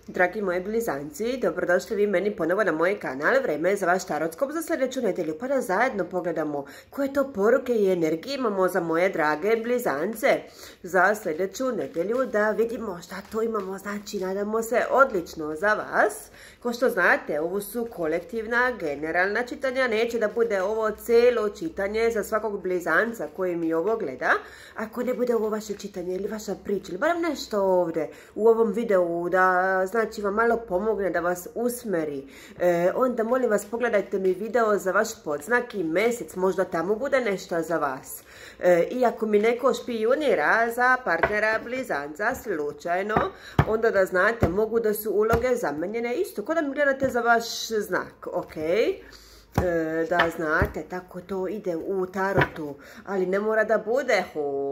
Dragi moji blizanci, dobrodošli vi meni ponovo na moj kanal. Vrijeme je za vaš tarotskop za sljedeću nedjelju, pa da zajedno pogledamo koje to poruke i energije imamo za moje drage blizance za sljedeću nedjelju, da vidimo šta to imamo. Znači, nadamo se odlično za vas. Ko što znate, ovo su kolektivna, generalna čitanja, neće da bude ovo cijelo čitanje za svakog blizanca koji mi ovo gleda. Ako ne bude ovo vaše čitanje ili vaša priča ili barem nešto ovdje u ovom videu da znači vam malo pomogne, da vas usmeri, onda molim vas pogledajte mi video za vaš podznak i mjesec, možda tamo bude nešto za vas. I ako mi neko špijunira za partnera blizanca slučajno, onda da znate, mogu da su uloge zamijenjene isto, ko da mi gledate za vaš znak, ok? Da znate, tako to ide u tarotu, ali ne mora da bude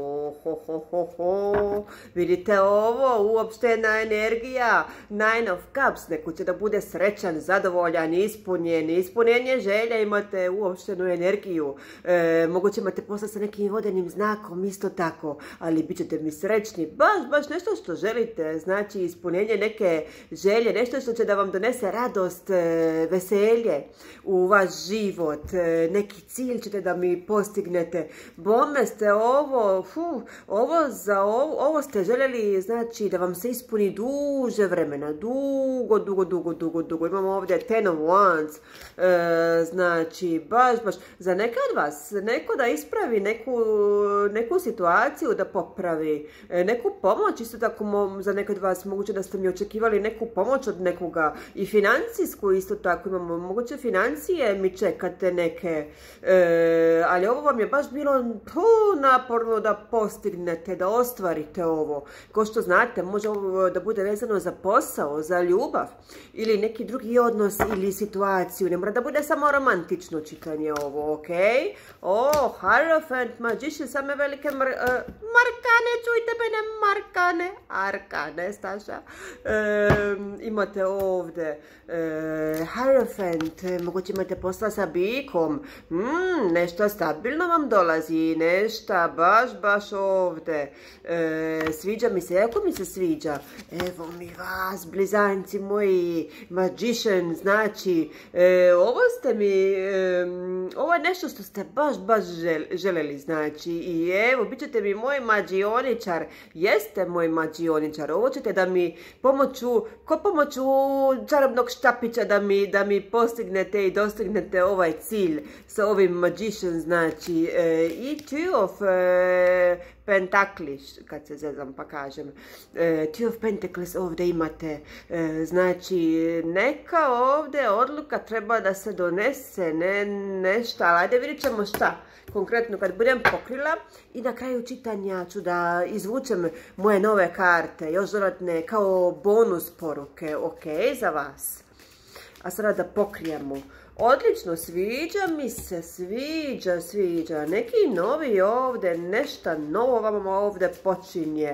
vidite ovo, uopštena energija, Nine of Cups, neko će da bude srećan, zadovoljan, ispunjenje želja, imate uopštenu energiju, moguće imate posla sa nekim vodenim znakom, isto tako, ali bit ćete mi srećni, baš nešto što želite, znači ispunjenje neke želje, nešto što će da vam donese radost, veselje u vaš život, neki cilj ćete da mi postignete. Bome ste ovo ste željeli, znači da vam se ispuni duže vremena, dugo. Imamo ovdje Ten of Wands, znači baš za neka od vas, neko da ispravi neku situaciju, da popravi neku pomoć, isto tako za neka od vas moguće da ste mi očekivali neku pomoć od nekoga i financijsku, isto tako imamo moguće financije, mi čekate neke, ali ovo vam je baš bilo naporno da postignete, da ostvarite ovo. Ko što znate, može ovo da bude vezano za posao, za ljubav ili neki drugi odnos ili situaciju. Ne mora da bude samo romantično čitanje ovo, ok? Hierophant, Magician, same velike markane, čujte mene, arkane, Staša. Imate ovdje Hierophant, moguće imate posla sa bikom, nešto stabilno vam dolazi, nešto baš ovdje, sviđa mi se, jako mi se sviđa, evo mi vas, blizanci moji, Magician, znači, ovo je nešto što ste baš želeli, znači, i evo, bit ćete mi moj mađioničar, jeste moj mađioničar, ovo ćete da mi pomoću čarobnog štapića da mi postignete i dostignete ovaj cilj sa ovim Magician, znači, i Two of Pentacles, kad se zezam pa kažem, Two of Pentacles ovdje imate, znači, neka ovdje odluka treba da se donese, nešto, ali ajde vidit ćemo šta. Konkretno kad budem pokrila i na kraju čitanja ću da izvučem moje nove karte, još dodatne kao bonus poruke, ok, za vas. A sada da pokrijemo. Odlično, sviđa mi se, sviđa. Neki novi ovdje, nešto novo vam ovdje počinje.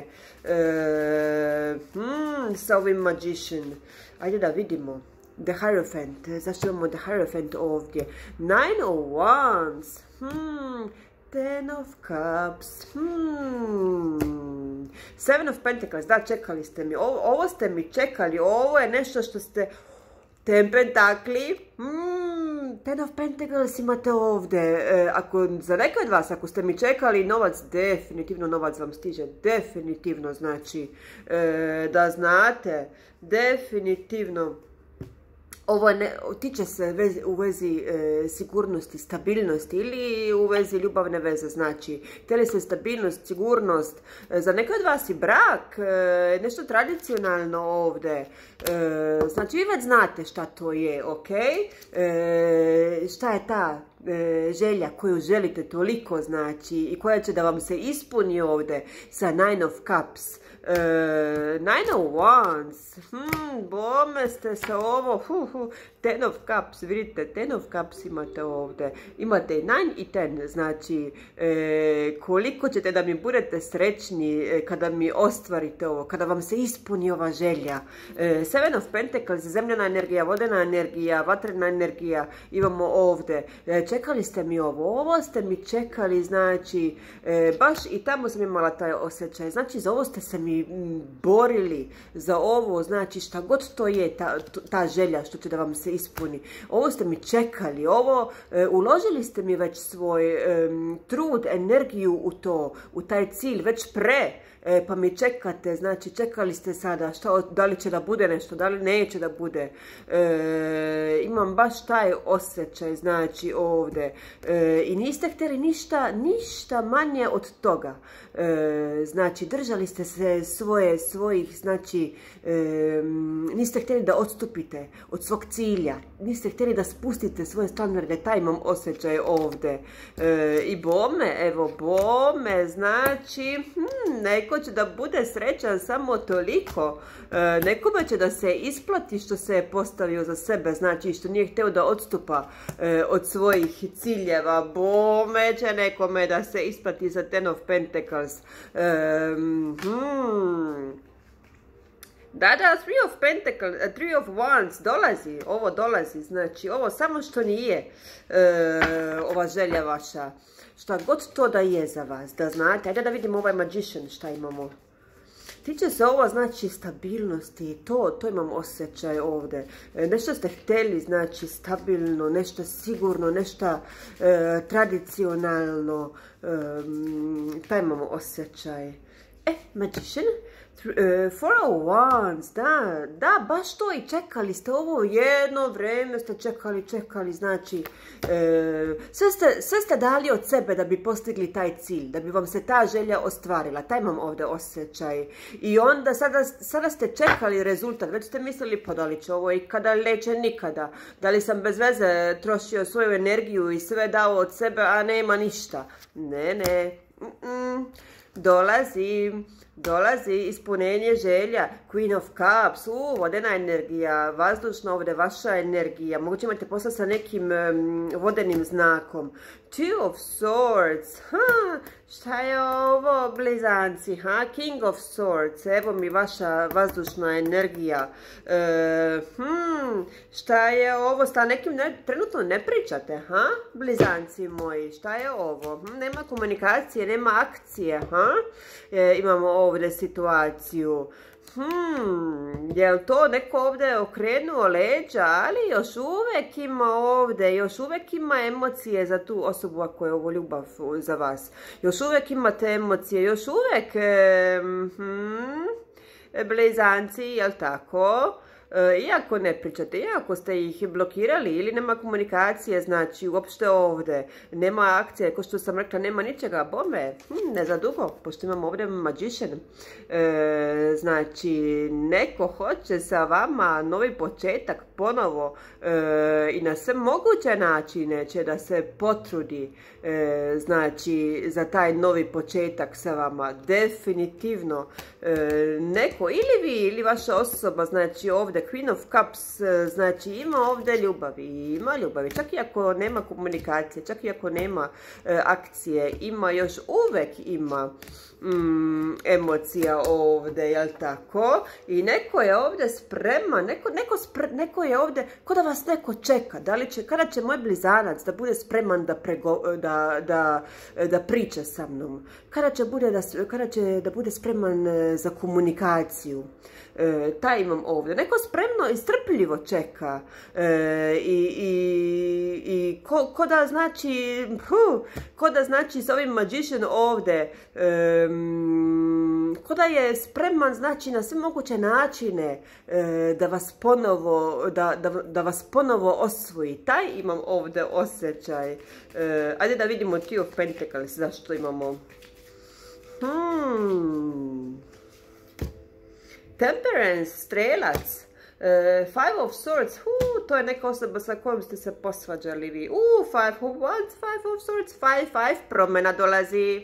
Sa ovim Magician. Ajde da vidimo. The Hierophant. Zašto imamo The Hierophant ovdje? Nine of Wands. Ten of Cups. Seven of Pentacles. Da, čekali ste mi. Ovo ste mi čekali. Ovo je nešto što ste... Ten Pentakli, Ten of Pentacles imate ovdje, za neke od vas, ako ste mi čekali novac, definitivno novac vam stiže, definitivno, znači, da znate, definitivno. Ovo tiče se u vezi sigurnosti, stabilnosti ili u vezi ljubavne veze, znači, htjeli ste stabilnost, sigurnost, za neke od vas i brak, nešto tradicionalno ovdje, znači vi već znate šta to je, ok? Šta je ta želja koju želite toliko, znači, i koja će da vam se ispuni ovdje sa Nine of Cups. Nine of Wands, bome ste se ovo, Ten of Cups, vidite, Ten of Cups imate ovdje, imate i 9 i 10, znači koliko ćete da mi budete srećni kada mi ostvarite ovo, kada vam se ispuni ova želja. Seven of Pentacles, zemljana energija, vodena energija, vatrena energija, imamo ovdje, čekali ste mi ovo ste mi čekali, znači, baš i tamo sam imala taj osjećaj, znači za ovo ste se mi borili, za ovo, znači šta god to je, ta želja što će da vam se ispuni, ovo ste mi čekali, ovo, uložili ste mi već svoj trud, energiju u to, u taj cilj, već pa mi čekate, znači čekali ste sada, da li će da bude nešto, da li neće da bude. Imam baš taj osjećaj, znači ovdje. I niste htjeli ništa manje od toga. Znači držali ste se svojih, znači niste htjeli da odstupite od svog cilja, niste htjeli da spustite svoje standarde, taj imam osjećaj ovdje. I bome, znači neko će da bude srećan samo toliko, nekome će da se isplati što se je postavio za sebe, znači što nije htio da odstupa od svojih ciljeva, bome će nekome da se isplati za Ten of Pentacles. Da, Three of Pentacles, Three of Wands, ovo dolazi, znači ovo samo što nije ova želja vaša, šta god to da je za vas, da znate. Ajde da vidimo ovaj Magician šta imamo. Tiče se ovo, znači, stabilnosti, to imam osjećaj ovdje. Nešto ste htjeli, znači, stabilno, nešto sigurno, nešto tradicionalno, taj imam osjećaj. Magician, Four of Wands, da, baš to i čekali ste ovo jedno vrijeme, ste čekali, znači, sve ste dali od sebe da bi postigli taj cilj, da bi vam se ta želja ostvarila, taj imam ovdje osjećaj. I onda sada ste čekali rezultat, već ste mislili pa da li će ovo ikada, neće nikada, da li sam bez veze trošio svoju energiju i sve dao od sebe, a nema ništa. Ne. Dolazi ispunenje želja, Queen of Cups, vodena energija, vazdušna ovdje vaša energija, moguće imate posla sa nekim vodenim znakom. Two of Swords, šta je ovo, blizanci, King of Swords, evo mi vaša vazdušna energija. Šta je ovo, sa nekim trenutno ne pričate, blizanci moji, šta je ovo? Nema komunikacije, nema akcije, imamo ovdje situaciju. Je li to neko ovdje okrenuo leđa, ali još uvijek ima emocije za tu osobu ako je ovo ljubav za vas. Još uvijek imate emocije, još uvijek blizanci, jel tako? Iako ne pričate, iako ste ih blokirali ili nema komunikacije, znači uopšte ovdje nema akcije, kao što sam rekla, nema ničega, bome, ne za dugo, pošto imamo ovdje Magician. Znači, neko hoće sa vama novi početak ponovo i na sve moguće načine će da se potrudi, znači, za taj novi početak sa vama, definitivno. Neko, ili vi, ili vaša osoba, znači ovdje Queen of Cups, znači ima ovdje ljubavi, čak i ako nema komunikacije, čak i ako nema akcije, još uvijek ima emocija ovdje, jel tako? I neko je ovdje spreman, neko je ovdje, ko da vas neko čeka, kada će moj blizanac da bude spreman da priča sa mnom, kada će da bude spreman za komunikaciju. Taj imam ovdje. Neko spremno i strpljivo čeka i ko da znači s ovim Magician ovdje ko da je spreman, znači, na sve moguće načine da vas ponovo osvoji. Taj imam ovdje osjećaj. Ajde da vidimo Two of Pentacles, zašto imamo Temperance, strelac, Five of Swords, to je neka osoba sa kojom ste se posvađali vi. Five of Wands, Five of Swords, five, promjena dolazi.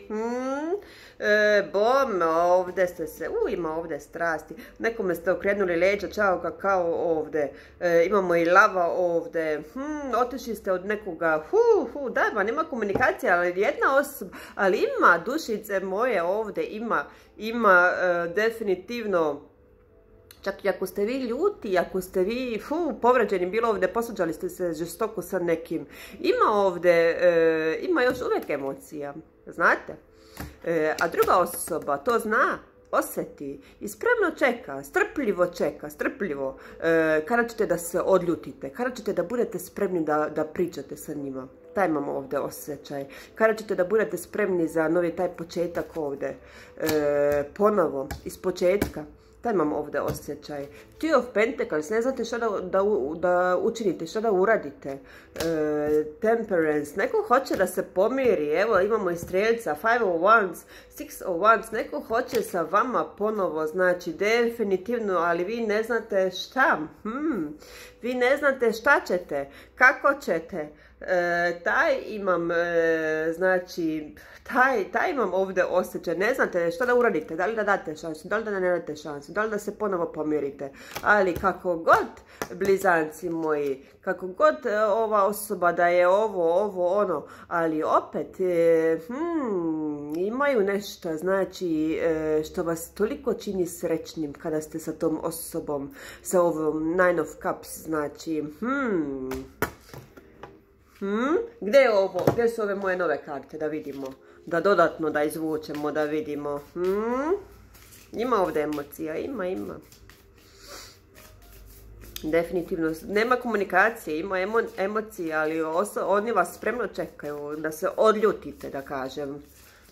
Ovdje ste se, ima ovdje strasti. Nekome ste okrenuli leđa, čao kakao ovdje. Imamo i lava ovdje. Otišli ste od nekoga, da, nema komunikacije, ali jedna osoba, ali ima dušice moje ovdje, ima definitivno Čak i ako ste vi ljuti, ako ste vi povređeni, bilo ovdje, posvađali ste se žestoko sa nekim. Ima ovdje, ima još uvijek emocija, znate? A druga osoba to zna, osjeti i spremno čeka, strpljivo, kada ćete da se odljutite, kada ćete da budete spremni da pričate sa njima. Taj imamo ovdje osjećaj. Kada ćete da budete spremni za novi taj početak ovdje, ponovo, iz početka. Taj imam ovdje osjećaj. Two of Pentacles, ne znate šta da učinite, šta da uradite. Temperance, neko hoće da se pomiri, evo imamo i strijelca, Five of Wands, Six of Wands, neko hoće sa vama ponovo, znači definitivno, ali vi ne znate šta. Vi ne znate šta ćete, kako ćete. Taj imam, znači, taj imam ovdje osjećaj, ne znate šta da uradite, da li da date šansu, da li da ne date šansu, da li da se ponovo pomirite, ali kako god, blizanci moji, kako god ova osoba da je ovo, ono, ali opet, imaju nešto, znači, što vas toliko čini srećnim kada ste sa tom osobom, sa ovom Nine of Cups, znači, Gdje je ovo? Gdje su ove moje nove karte? Da vidimo. Da dodatno da izvučemo, da vidimo. Ima ovdje emocija, ima. Definitivno. Nema komunikacije, ima emocije, ali oni vas spremno čekaju da se odljutite, da kažem.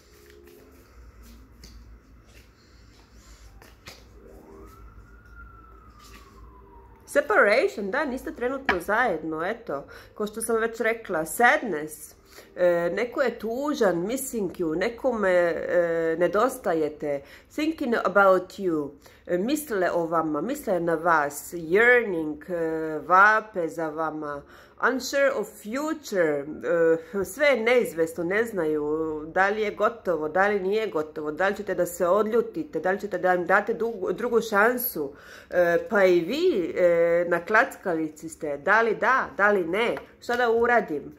Separation, da, niste trenutno zajedno, eto, kao što sam već rekla, sadness, neko je tužan, missing you, nekome nedostajete, thinking about you, misle o vama, misle na vas, yearning, vape za vama, unsure of future, sve je neizvesno, ne znaju da li je gotovo, da li nije gotovo, da li ćete da se odljutite, da li ćete da im date drugu šansu, pa i vi na klackalici ste, da li da, da li ne, šta da uradim,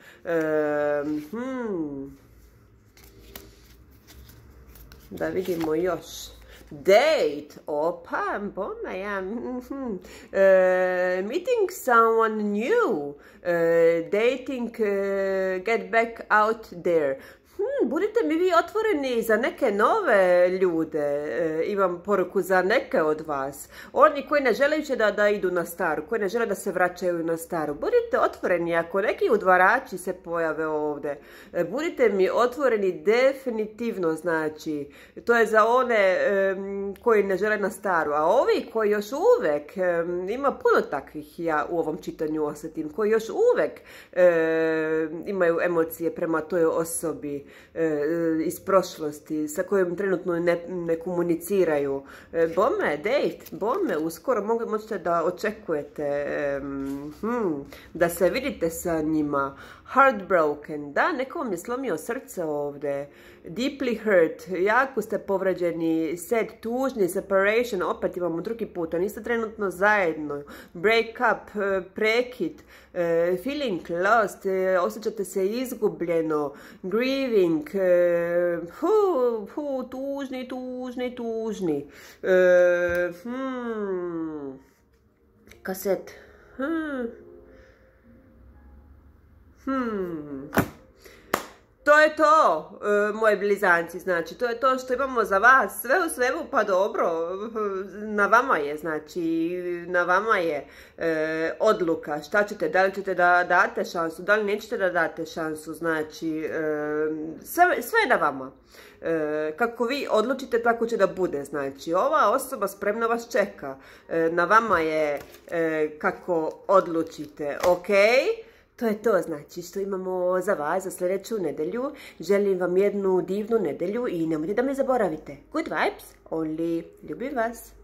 da vidimo još. Date, opa, bona, ja, meeting someone new, dating, get back out there. Budite mi vi otvoreni za neke nove ljude, imam poruku za neke od vas. Oni koji ne žele više da idu na staru, koji ne žele da se vraćaju na staru. Budite otvoreni, ako neki udvarači se pojave ovdje. Budite mi otvoreni definitivno, znači. To je za one koji ne žele na staru. A ovi koji još uvek, ima puno takvih ja u ovom čitanju osjetim, koji još uvek imaju emocije prema toj osobi iz prošlosti, sa kojom trenutno ne komuniciraju. Bome, date, bome, uskoro možete da očekujete da se vidite sa njima. Heartbroken, da, neko vam je slomio srce ovdje. Deeply hurt, jako ste povređeni. Sad, tužni, separation, opet imamo drugi puta, niste trenutno zajedno. Break up, prekid, feeling lost, osjećate se izgubljeno. Grieving, tužni. Kaset, To je to, moji blizanci, znači, to je to što imamo za vas, sve u svemu, pa dobro, na vama je, znači, na vama je odluka, šta ćete, da li ćete da date šansu, da li nećete da date šansu, znači, sve je na vama. Kako vi odlučite, tako će da bude, znači, ova osoba spremno vas čeka, na vama je kako odlučite, okej? To je to, znači, što imamo za vas za sljedeću nedelju. Želim vam jednu divnu nedelju i nemojte da me zaboravite. Good vibes, only ljubim vas.